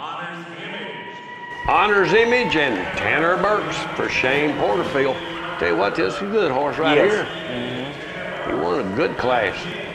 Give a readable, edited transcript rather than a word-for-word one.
Honors Image and Tanner Burks for Shane Porterfield. Tell you what, this is a good horse right here. He won a good class.